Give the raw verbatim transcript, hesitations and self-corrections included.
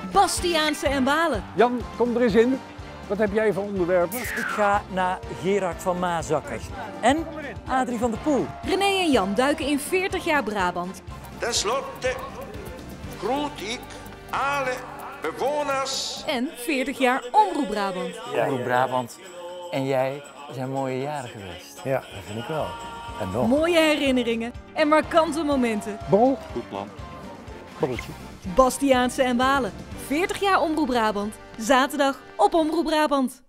Bastiaanse en Walen. Jan, kom er eens in. Wat heb jij voor onderwerpen? Ik ga naar Gerard van Maasakker en Adrie van der Poel. René en Jan duiken in veertig jaar Brabant. Ten slotte groet ik alle bewoners. En veertig jaar Omroep Brabant. Omroep Brabant en jij zijn mooie jaren geweest. Ja, dat vind ik wel. En nog. Mooie herinneringen en markante momenten. Borrel? Goed plan. Borreltje. Bastiaanse en Walen. veertig jaar Omroep Brabant. Zaterdag op Omroep Brabant.